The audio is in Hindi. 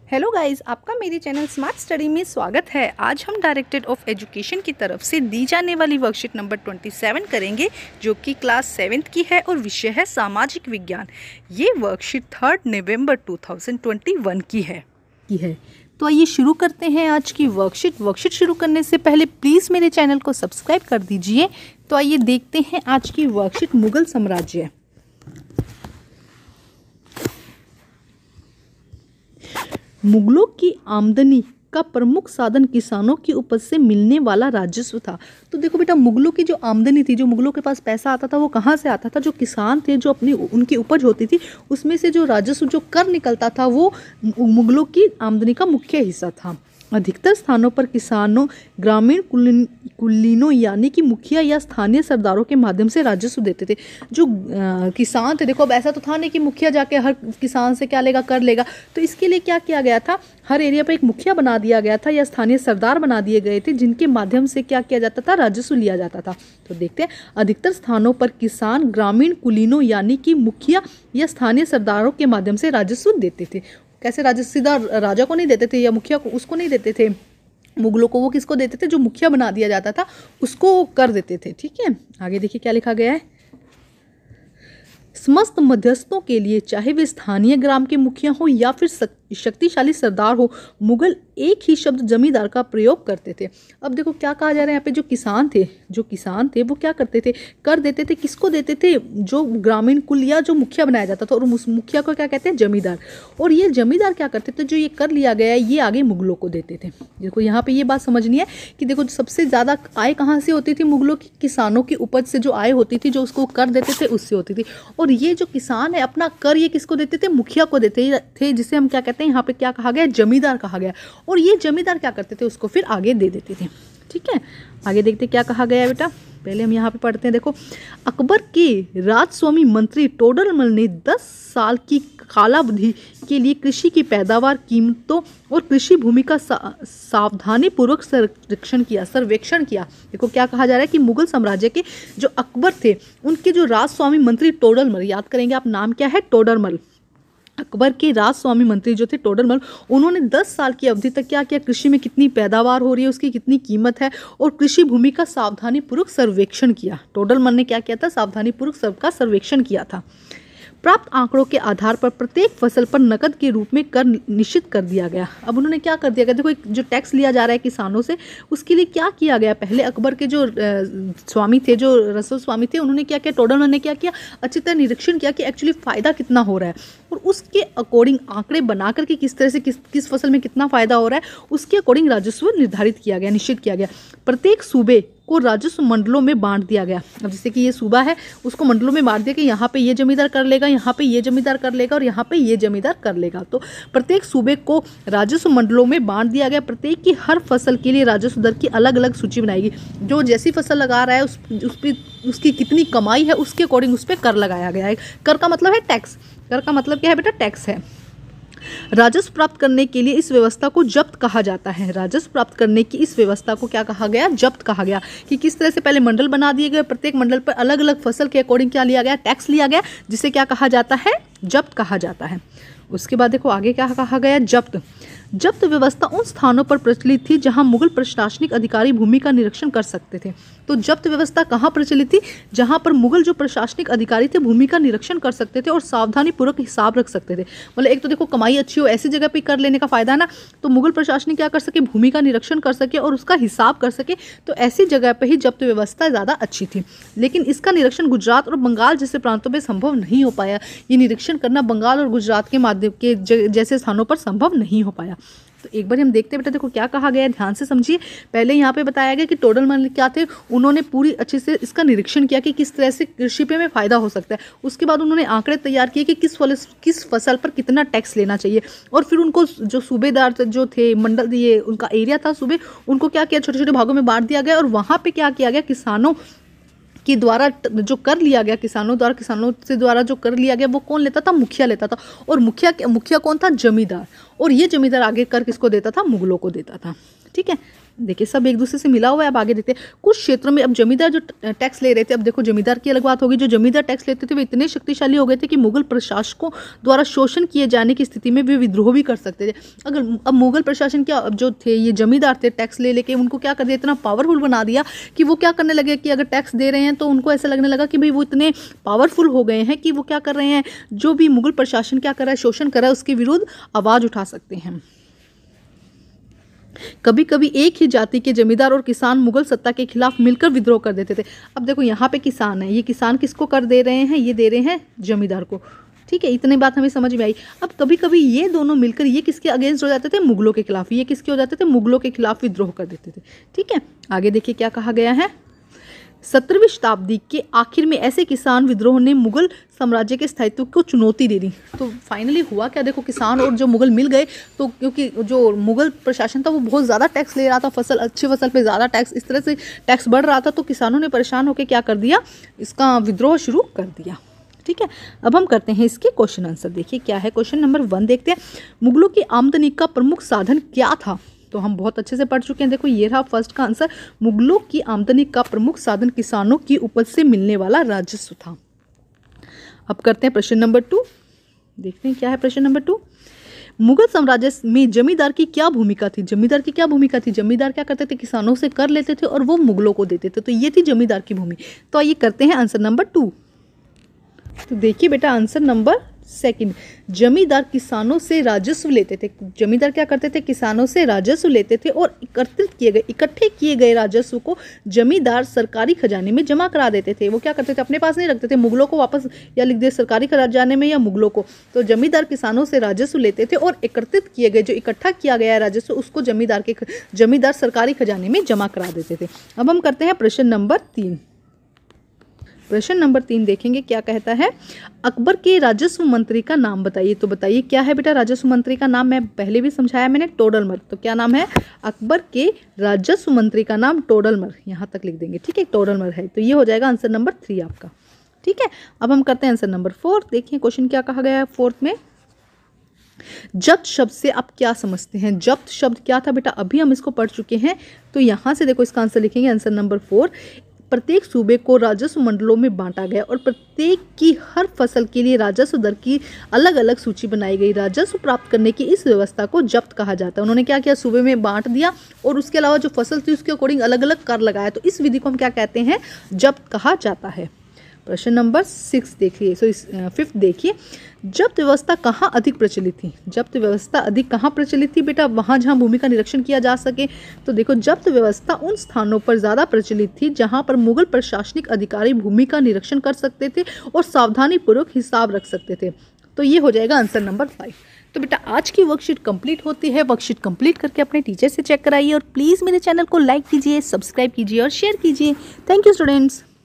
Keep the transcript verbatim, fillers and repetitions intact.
हेलो गाइस, आपका मेरे चैनल स्मार्ट स्टडी में स्वागत है। आज हम डायरेक्टरेट ऑफ एजुकेशन की तरफ से दी जाने वाली वर्कशीट नंबर सत्ताईस करेंगे, जो कि क्लास सेवेंथ की है और विषय है सामाजिक विज्ञान। ये वर्कशीट थर्ड नवंबर दो हज़ार इक्कीस की है की है तो आइए शुरू करते हैं आज की वर्कशीट। वर्कशीट शुरू करने से पहले प्लीज़ मेरे चैनल को सब्सक्राइब कर दीजिए। तो आइए देखते हैं आज की वर्कशीट। मुगल साम्राज्य। मुगलों की आमदनी का प्रमुख साधन किसानों की उपज से मिलने वाला राजस्व था। तो देखो बेटा, मुगलों की जो आमदनी थी, जो मुगलों के पास पैसा आता था, वो कहाँ से आता था? जो किसान थे, जो अपनी उनकी उपज होती थी, उसमें से जो राजस्व, जो कर निकलता था, वो मुगलों की आमदनी का मुख्य हिस्सा था। अधिकतर स्थानों पर किसानों, ग्रामीण कुलीनों यानी कि मुखिया या स्थानीय सरदारों के माध्यम से राजस्व देते थे। जो आ, किसान थे, देखो अब ऐसा तो था नहीं कि मुखिया जाके हर किसान से क्या लेगा, कर लेगा। तो इसके लिए क्या किया गया था, हर एरिया पर एक मुखिया बना दिया गया था या स्थानीय सरदार बना दिए गए थे, जिनके माध्यम से क्या किया जाता था, राजस्व लिया जाता था। तो देखते हैं, अधिकतर स्थानों पर किसान ग्रामीण कुलीनों यानी कि मुखिया या स्थानीय सरदारों के माध्यम से राजस्व देते थे। कैसे राजस्व? सीधा राजा को नहीं देते थे या मुखिया को, उसको नहीं देते थे मुगलों को। वो किसको देते थे? जो मुखिया बना दिया जाता था उसको कर देते थे। ठीक है, आगे देखिए क्या लिखा गया है। समस्त मध्यस्थों के लिए, चाहे वे स्थानीय ग्राम के मुखिया हो या फिर शक्तिशाली सरदार हो, मुगल एक ही शब्द जमींदार का प्रयोग करते थे। अब देखो क्या कहा जा रहा है यहाँ पे, जो किसान थे जो किसान थे वो क्या करते थे, कर देते थे। किसको देते थे? जो ग्रामीण कुल या जो मुखिया बनाया जाता था, और उस मुखिया को क्या कहते हैं? जमींदार। और ये जमींदार क्या करते थे, जो ये कर लिया गया है, ये आगे मुगलों को देते थे। देखो यहाँ पे ये बात समझनी है कि देखो, सबसे ज़्यादा आय कहाँ से होती थी मुगलों की? किसानों की उपज से जो आय होती थी, जो उसको कर देते थे, उससे होती थी। और ये जो किसान है, अपना कर ये किसको देते थे? मुखिया को देते थे, जिसे हम क्या कहते हैं, यहाँ पे क्या कहा गया? जमींदार कहा गया। और ये जमींदार क्या करते थे? उसको फिर आगे दे देते थे। ठीक है, आगे देखते क्या कहा गया है बेटा। पहले हम यहाँ पे पढ़ते हैं। देखो, अकबर के राजस्वामी मंत्री टोडरमल ने दस साल की कालावधि के लिए कृषि की पैदावार, कीमतों और कृषि भूमि का सा, सावधानी पूर्वक सर्वेक्षण किया सर्वेक्षण किया देखो क्या कहा जा रहा है कि मुगल साम्राज्य के जो अकबर थे, उनके जो राजस्वामी मंत्री टोडरमल, याद करेंगे आप, नाम क्या है? टोडरमल। अकबर के राजस्वामी मंत्री जो थे टोडरमल, उन्होंने दस साल की अवधि तक क्या किया? कृषि में कितनी पैदावार हो रही है, उसकी कितनी कीमत है, और कृषि भूमि का सावधानी पूर्वक सर्वेक्षण किया। टोडरमल ने क्या किया था? सावधानी पूर्वक सबका सर्वेक्षण किया था। प्राप्त आंकड़ों के आधार पर प्रत्येक फसल पर नकद के रूप में कर निश्चित कर दिया गया। अब उन्होंने क्या कर दिया गया? देखो, एक जो टैक्स लिया जा रहा है किसानों से, उसके लिए क्या किया गया? पहले अकबर के जो स्वामी थे, जो रसद स्वामी थे, उन्होंने क्या किया? टोडरमल ने क्या किया? अच्छी तरह निरीक्षण किया कि एक्चुअली फ़ायदा कितना हो रहा है, और उसके अकॉर्डिंग आंकड़े बना करके किस तरह से किस किस फसल में कितना फ़ायदा हो रहा है, उसके अकॉर्डिंग राजस्व निर्धारित किया गया, निश्चित किया गया। प्रत्येक सूबे को राजस्व मंडलों में बांट दिया गया। अब जैसे कि ये सूबा है, उसको मंडलों में बांट दिया कि यहाँ पे ये जमींदार कर लेगा, यहाँ पे ये जमींदार कर लेगा, और यहाँ पे ये जमींदार कर लेगा। तो प्रत्येक सूबे को राजस्व मंडलों में बांट दिया गया। प्रत्येक की हर फसल के लिए राजस्व दर की अलग अलग सूची बनाएगी। जो जैसी फसल लगा रहा है, उस उस पर उसकी कितनी कमाई है, उसके अकॉर्डिंग उस पर कर लगाया गया है। कर का मतलब है टैक्स। कर का मतलब क्या है बेटा? टैक्स है। राजस्व प्राप्त करने के लिए इस व्यवस्था को जब्त कहा जाता है। राजस्व प्राप्त करने की इस व्यवस्था को क्या कहा गया? जब्त कहा गया। कि किस तरह से पहले मंडल बना दिए गए, प्रत्येक मंडल पर अलग अलग फसल के अकॉर्डिंग क्या लिया गया? टैक्स लिया गया, जिसे क्या कहा जाता है? जब्त कहा जाता है। उसके बाद देखो आगे क्या कहा गया? जब्त। जब्त व्यवस्था उन स्थानों पर प्रचलित थी जहां मुगल प्रशासनिक अधिकारी भूमि का निरीक्षण कर सकते थे। तो जब्त व्यवस्था कहाँ प्रचलित थी? जहां पर मुगल जो प्रशासनिक अधिकारी थे, भूमि का निरीक्षण कर सकते थे और सावधानी पूर्वक हिसाब रख सकते थे। मतलब एक तो देखो, कमाई अच्छी हो, ऐसी जगह पे कर लेने का फायदा है ना। तो मुगल प्रशासन क्या कर सके? भूमि का निरीक्षण कर सके और उसका हिसाब कर सके। तो ऐसी जगह पर ही जब्त व्यवस्था ज़्यादा अच्छी थी। लेकिन इसका निरीक्षण गुजरात और बंगाल जैसे प्रांतों में संभव नहीं हो पाया। ये निरीक्षण करना बंगाल और गुजरात के माध्यम के जैसे स्थानों पर संभव नहीं हो पाया। तो एक बार हम देखते हैं बेटा, देखो क्या कहा गया है, ध्यान से समझिए। पहले यहाँ पे बताया गया कि टोडरमल क्या थे, उन्होंने पूरी अच्छे से इसका निरीक्षण किया कि किस तरह से कृषि पे में फ़ायदा हो सकता है। उसके बाद उन्होंने आंकड़े तैयार किए कि किस फल किस फसल पर कितना टैक्स लेना चाहिए। और फिर उनको जो सूबेदार जो थे, मंडल, ये उनका एरिया था सूबे, उनको क्या किया? छोटे छोटे भागों में बांट दिया गया। और वहाँ पर क्या किया गया? किसानों के द्वारा जो कर लिया गया, किसानों द्वारा किसानों से द्वारा जो कर लिया गया, वो कौन लेता था? मुखिया लेता था। और मुखिया मुखिया कौन था? जमींदार। और ये जमींदार आगे कर किसको देता था? मुगलों को देता था। ठीक है, देखिए सब एक दूसरे से मिला हुआ है। अब आगे देखते हैं, कुछ क्षेत्रों में अब जमींदार जो टैक्स ले रहे थे, अब देखो जमींदार की अलग बात होगी, जो जमींदार टैक्स लेते थे वे इतने शक्तिशाली हो गए थे कि मुगल प्रशासकों द्वारा शोषण किए जाने की स्थिति में वे विद्रोह भी कर सकते थे। अगर अब मुगल प्रशासन क्या, अब जो थे ये जमींदार थे, टैक्स ले लेके उनको क्या कर दिया, इतना पावरफुल बना दिया कि वो क्या करने लगे कि अगर टैक्स दे रहे हैं तो उनको ऐसा लगने लगा कि भाई वो इतने पावरफुल हो गए हैं कि वो क्या कर रहे हैं, जो भी मुगल प्रशासन क्या कर रहा है, शोषण कर रहा है, उसके विरुद्ध आवाज़ उठा सकते हैं। कभी कभी एक ही जाति के जमींदार और किसान मुगल सत्ता के खिलाफ मिलकर विद्रोह कर देते थे। अब देखो यहाँ पे किसान है, ये किसान किसको कर दे रहे हैं, ये दे रहे हैं जमींदार को। ठीक है, इतनी बात हमें समझ में आई। अब कभी कभी ये दोनों मिलकर ये किसके अगेंस्ट हो जाते थे, मुगलों के खिलाफ, ये किसके हो जाते थे, मुगलों के खिलाफ विद्रोह कर देते थे। ठीक है, आगे देखिए क्या कहा गया है। सत्रहवीं शताब्दी के आखिर में ऐसे किसान विद्रोह ने मुगल साम्राज्य के स्थायित्व को चुनौती दे दी। तो फाइनली हुआ क्या, देखो किसान और जो मुगल मिल गए, तो क्योंकि जो मुगल प्रशासन था वो बहुत ज़्यादा टैक्स ले रहा था, फसल अच्छी फसल पे ज़्यादा टैक्स, इस तरह से टैक्स बढ़ रहा था, तो किसानों ने परेशान होकर क्या कर दिया, इसका विद्रोह शुरू कर दिया। ठीक है, अब हम करते हैं इसके क्वेश्चन आंसर। देखिए क्या है, क्वेश्चन नंबर वन देखते हैं, मुगलों की आमदनी का प्रमुख साधन क्या था। तो हम बहुत अच्छे से पढ़ चुके हैं। देखो ये रहा फर्स्ट का आंसर, मुगलों की आमदनी का प्रमुख साधन किसानों की उपज से मिलने वाला राजस्व था। अब करते हैं प्रश्न नंबर टू, देखते हैं क्या है प्रश्न नंबर टू। मुगल साम्राज्य में जमींदार की क्या भूमिका थी, जमींदार की क्या भूमिका थी, जमींदार क्या करते थे, किसानों से कर लेते थे और वो मुगलों को देते थे, तो ये थी जमींदार की भूमि। तो आइए करते हैं आंसर नंबर टू। तो देखिए बेटा आंसर नंबर सेकंड, जमींदार किसानों से राजस्व लेते थे। जमींदार क्या करते थे, किसानों से राजस्व लेते थे और एकत्रित किए गए इकट्ठे किए गए राजस्व को जमींदार सरकारी खजाने में जमा करा देते थे। वो क्या करते थे, अपने पास नहीं रखते थे, मुगलों को वापस या लिख दे सरकारी खजाने में या मुगलों को। तो जमींदार किसानों से राजस्व लेते थे और एकत्रित किए गए जो इकट्ठा किया गया राजस्व उसको जमींदार के जमींदार सरकारी खजाने में जमा करा देते थे। अब हम करते हैं प्रश्न नंबर तीन। प्रश्न नंबर तीन देखेंगे क्या कहता है, अकबर के राजस्व मंत्री का नाम बताइए। तो बताइए क्या है बेटा राजस्व मंत्री का नाम, मैं पहले भी समझाया मैंने, टोडरमल। तो क्या नाम है, अकबर के राजस्व मंत्री का नाम टोडरमल, यहाँ तक लिख देंगे। ठीक है, टोडरमल है, तो ये हो जाएगा आंसर नंबर थ्री आपका। ठीक है, अब हम करते हैं आंसर नंबर फोर। देखिए क्वेश्चन क्या कहा गया है फोर्थ में, जब्त शब्द से आप क्या समझते हैं। जब्त शब्द क्या था बेटा, अभी हम इसको पढ़ चुके हैं। तो यहाँ से देखो इसका आंसर लिखेंगे आंसर नंबर फोर, प्रत्येक सूबे को राजस्व मंडलों में बांटा गया और प्रत्येक की हर फसल के लिए राजस्व दर की अलग अलग सूची बनाई गई। राजस्व प्राप्त करने की इस व्यवस्था को जब्त कहा जाता है। उन्होंने क्या किया, सूबे में बांट दिया और उसके अलावा जो फसल थी उसके अकॉर्डिंग अलग अलग कर लगाया। तो इस विधि को हम क्या कहते हैं, जब्त कहा जाता है। प्रश्न नंबर सिक्स देखिए, सो इस फिफ्थ देखिए, जब्त व्यवस्था कहाँ अधिक प्रचलित थी। जब्त व्यवस्था अधिक कहाँ प्रचलित थी बेटा, वहाँ जहाँ भूमि का निरीक्षण किया जा सके। तो देखो जब्त व्यवस्था उन स्थानों पर ज़्यादा प्रचलित थी जहाँ पर मुगल प्रशासनिक अधिकारी भूमि का निरीक्षण कर सकते थे और सावधानी पूर्वक हिसाब रख सकते थे। तो ये हो जाएगा आंसर नंबर फाइव। तो बेटा आज की वर्कशीट कंप्लीट होती है। वर्कशीट कंप्लीट करके अपने टीचर से चेक कराइए और प्लीज़ मेरे चैनल को लाइक कीजिए, सब्सक्राइब कीजिए और शेयर कीजिए। Thank you students.